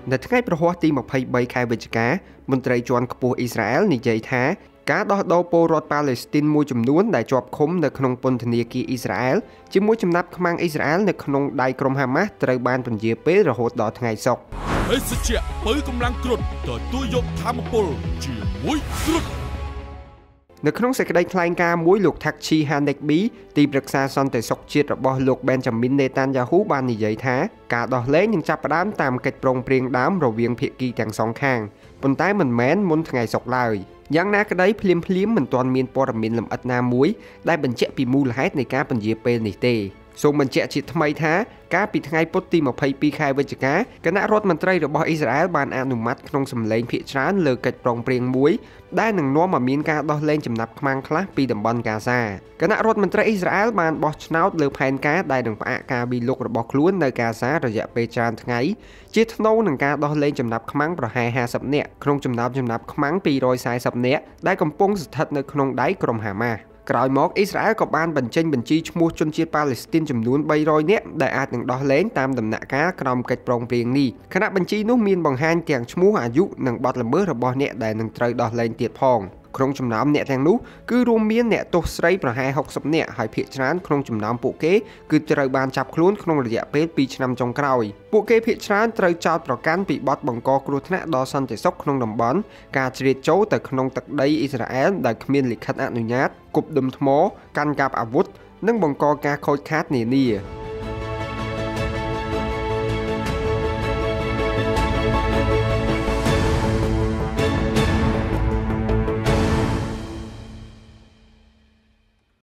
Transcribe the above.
ในថ្ងៃប្រហ័សទី23ខែវិច្ឆិកាមន្ត្រីជាន់ខ្ពស់អ៊ីស្រាអែលនិយាយថាការដោះដូរពលរដ្ឋប៉ាឡេស្ទីនមួយចំនួនដែលជាប់ឃុំនៅក្នុងពន្ធនាគារអ៊ីស្រាអែលជាមួយចំណាប់ខ្មាំងអ៊ីស្រាអែលនៅក្នុងដៃក្រុមហាម៉ាស់ត្រូវបានពន្យាពេលរហូតដល់ថ្ងៃសុក្រភេសជ្ជៈបើកម្លាំងគ្រុឌទទួលយកធម្មពលជាមួយគ្រុឌនៅក្នុងសេចក្តីថ្លែងការណ៍មួយលោក Tachi Hanekbi ទីប្រឹក្សាសន្តិសុខជាតិរបស់លោក Benjamin Netanyahu បាននិយាយថាការដោះលែងនឹងចាប់ផ្ដើមតាមកិច្ចព្រមព្រៀងដើមរវាងភាគីទាំងសងខាងប៉ុន្តែមិនមែនមុនថ្ងៃសុក្រឡើយយ៉ាងណាក្តីភ្លាមមិនទាន់មានព័ត៌មានលម្អិតណាមួយដែលបញ្ជាក់ពីមូលហេតុនៃការពន្យាពេលនេះទេសូមបញ្ជាក់ជាថ្មីថាកាលពីថ្ងៃពុធទី22ខែវិច្ឆិកាគណៈរដ្ឋមន្ត្រីរបស់អ៊ីស្រាអែលបានអនុម័តក្នុងសម្លេងភាគច្រើនលើកិច្ចព្រមព្រៀងមួយដែលនឹងនាំឲ្យមានការដោះលែងចំណាប់ខ្មាំងខ្លះពីតំបន់ហ្គាហ្សាគណៈរដ្ឋមន្ត្រីអ៊ីស្រាអែលបានបោះឆ្នោតលើផែនការដែលនឹងផ្អាកការវិលុករបស់ខ្លួននៅហ្គាហ្សារយៈពេលច្រើនថ្ងៃជាថ្នូរនឹងការដោះលែងចំណាប់ខ្មាំងប្រហែល50នាក់ក្នុងចំណោមចំណាប់ខ្មាំង240នាក់ដែលកំពុងស្ថិតនៅក្នុងដៃក្រុមហាម៉ាស់ក្រោយមកអ៊ីស្រាអែលក៏បានបញ្ចេញបញ្ជីឈ្មោះជនជាតិប៉ាឡេស្ទីនចំនួន300នាក់ដែលអាចនឹងដោះលែងតាមដំណាក់កាលក្រោមកិច្ចព្រមព្រៀងនេះខណៈបញ្ជីនោះមានបង្ហាញទាំងឈ្មោះអាយុនិងបទល្មើសរបស់អ្នកដែលនឹងត្រូវដោះលែងទៀតផងក្នុងចំណោមអ្នកទាំងនោះគឺរួមមានអ្នកទោសស្រីប្រហែល60នាក់ហើយភាគច្រើនក្នុងចំណោមពួកគេគឺត្រូវបានចាប់ខ្លួនក្នុងរយៈពេល2ឆ្នាំចុងក្រោយពួកគេភាគច្រើនត្រូវចោទប្រកាន់ពីបទបង្កគ្រោះថ្នាក់ដល់សន្តិសុខក្នុងតំបន់ការជ្រៀតចូលទៅក្នុងទឹកដីអ៊ីស្រាអែលដោយគ្មានលិខិតអនុញ្ញាតគប់ដុំថ្មកាន់កាប់អាវុធនិងបង្កការខូចខាតនានា